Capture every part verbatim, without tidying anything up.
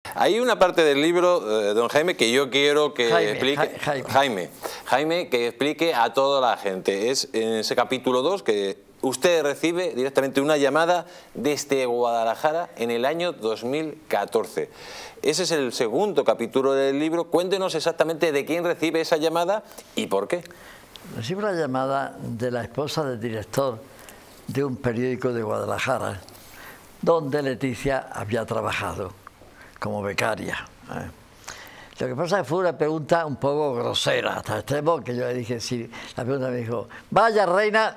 Hay una parte del libro, eh, don Jaime, que yo quiero que Jaime, explique... Ja Jaime. Jaime. Jaime, que explique a toda la gente. Es en ese capítulo dos que usted recibe directamente una llamada desde Guadalajara en el año dos mil catorce. Ese es el segundo capítulo del libro. Cuéntenos exactamente de quién recibe esa llamada y por qué. Recibo la llamada de la esposa del director de un periódico de Guadalajara, donde Leticia había trabajado como becaria. ¿eh? Lo que pasa es que fue una pregunta un poco grosera, hasta el extremo que yo le dije, sí, la pregunta me dijo, vaya reina,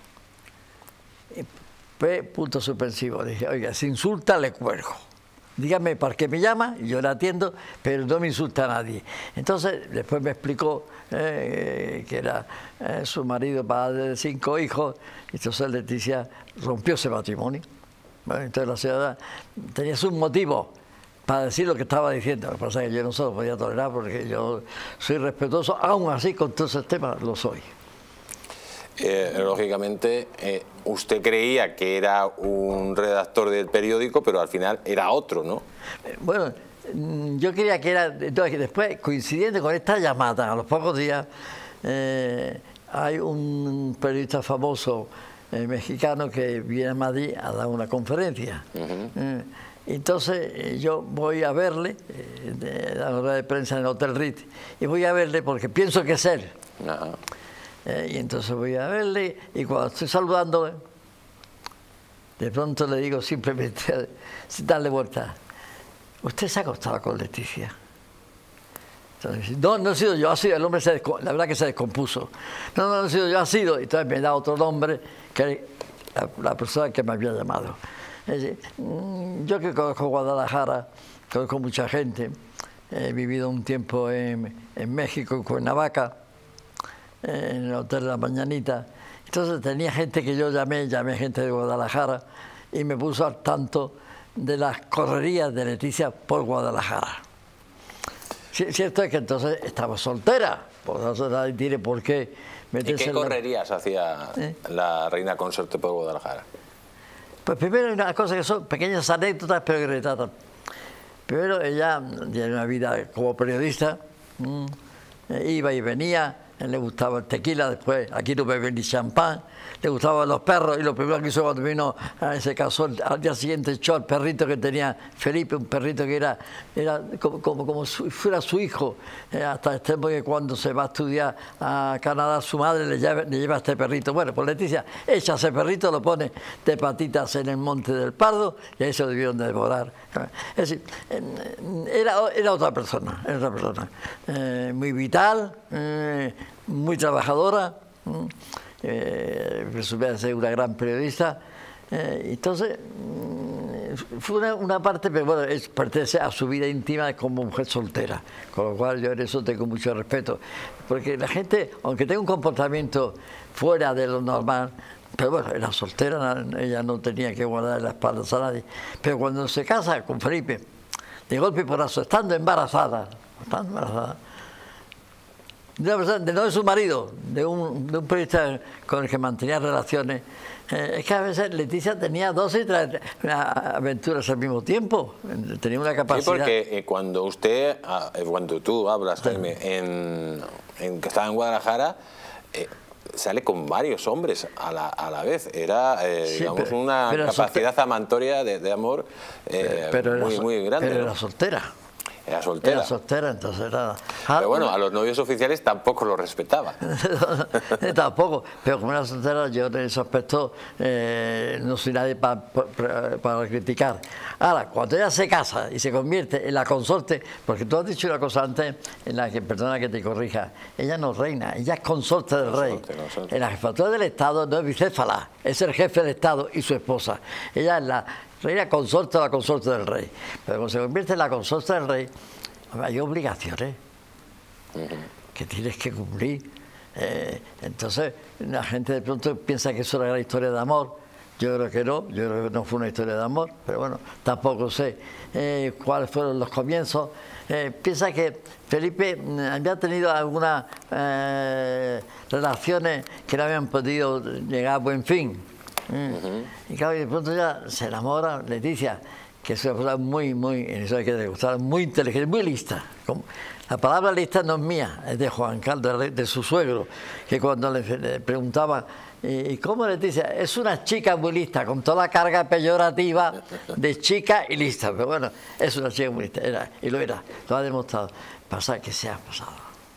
P, punto suspensivo. Dije, oiga, si insulta le cuelgo. Dígame para qué me llama, y yo le atiendo, pero no me insulta a nadie. Entonces, después me explicó eh, que era eh, su marido, padre de cinco hijos, y entonces Leticia rompió ese matrimonio. Bueno, entonces la señora tenía un motivo para decir lo que estaba diciendo. Lo que pasa es que yo no se lo podía tolerar porque yo soy respetuoso, aún así con todos esos temas lo soy. Eh, lógicamente, eh, usted creía que era un redactor del periódico, pero al final era otro, ¿no? Eh, bueno, yo creía que era... Entonces, después, coincidiendo con esta llamada, a los pocos días, eh, hay un periodista famoso eh, mexicano que viene a Madrid a dar una conferencia. Uh-huh. eh, entonces, eh, yo voy a verle, eh, de la rueda de prensa en el Hotel Ritz, y voy a verle porque pienso que es él. Uh-huh. Eh, y entonces voy a verle y cuando estoy saludándole, de pronto le digo simplemente, sin darle vuelta, ¿usted se ha acostado con Leticia? Entonces, no, no he sido yo, ha sido, el hombre, se la verdad que se descompuso. No, no, no he sido yo, ha sido. Y entonces me da otro nombre que la, la persona que me había llamado. Es decir, yo que conozco Guadalajara, conozco mucha gente, he vivido un tiempo en, en México, en Cuernavaca, en el Hotel La Mañanita. Entonces tenía gente que yo llamé, llamé gente de Guadalajara y me puso al tanto de las correrías de Leticia por Guadalajara. Cierto es que entonces estaba soltera, por eso nadie tiene por qué meterse. ¿Y qué en la... correrías hacía ¿Eh? la reina consorte por Guadalajara? Pues primero hay unas cosas que son pequeñas anécdotas, pero que retratan. Primero ella tiene una vida como periodista, mmm, iba y venía. Le gustaba el tequila, después aquí no bebía ni champán, le gustaban los perros y lo primero que hizo cuando vino, se casó, al día siguiente echó al perrito que tenía Felipe, un perrito que era, era como, como, como si fuera su hijo, eh, hasta el extremo que cuando se va a estudiar a Canadá su madre le lleva, le lleva a este perrito. Bueno, pues Leticia echa ese perrito, lo pone de patitas en el Monte del Pardo y ahí se lo debieron de devorar. Es decir, era, era otra persona, era otra persona, eh, muy vital, eh, muy trabajadora, eh, presumía ser una gran periodista. Eh, entonces, fue una, una parte, pero bueno, es, pertenece a su vida íntima como mujer soltera, con lo cual yo en eso tengo mucho respeto. Porque la gente, aunque tenga un comportamiento fuera de lo normal, pero bueno, era soltera, ella no tenía que guardar las espaldas a nadie. Pero cuando se casa con Felipe, de golpe y porrazo, estando embarazada, estando embarazada, de una persona, de no de su marido, de un, de un periodista con el que mantenía relaciones, eh, es que a veces Leticia tenía dos y tres aventuras al mismo tiempo, tenía una capacidad. Sí, porque eh, cuando usted, cuando tú hablas, Jaime, en, en que estaba en Guadalajara, eh, sale con varios hombres a la, a la vez. Era, eh, sí, digamos, pero, una pero capacidad soltera. amantoria de, de amor eh, pero muy, muy grande. Pero ¿no? era soltera. Era soltera. Era soltera, entonces era... Pero bueno, a los novios oficiales tampoco lo respetaba. Tampoco, pero como era soltera, yo en ese aspecto eh, no soy nadie para pa, pa criticar. Ahora, cuando ella se casa y se convierte en la consorte, porque tú has dicho una cosa antes, en la que, perdona que te corrija, ella no reina, ella es consorte del rey. Consorte, consorte. En la jefatura del Estado no es bicéfala, es el jefe del Estado y su esposa. Ella es la reina consorte o la consorte del rey. Pero cuando se convierte en la consorte del rey, hay obligaciones uh-huh. que tienes que cumplir. Eh, entonces, la gente de pronto piensa que eso era una historia de amor. Yo creo que no, yo creo que no fue una historia de amor, pero bueno, tampoco sé eh, cuáles fueron los comienzos. Eh, piensa que Felipe había tenido algunas eh, relaciones que no habían podido llegar a buen fin. Uh-huh. Y claro, y de pronto ya se enamora Leticia. que es una persona muy, muy, eso hay que degustar, muy inteligente, muy lista. La palabra lista no es mía, es de Juan Carlos, de, de su suegro, que cuando le, le preguntaba, ¿y cómo le dice? Es una chica muy lista, con toda la carga peyorativa de chica y lista. Pero bueno, es una chica muy lista, era, y lo era, lo ha demostrado. Pasa que se ha pasado.